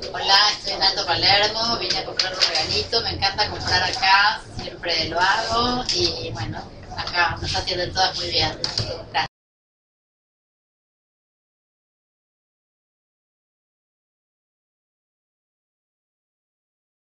Hola, estoy en Alto Palermo, vine a comprar un regalito, me encanta comprar acá, siempre lo hago y bueno, acá nos atienden todas muy bien. Gracias.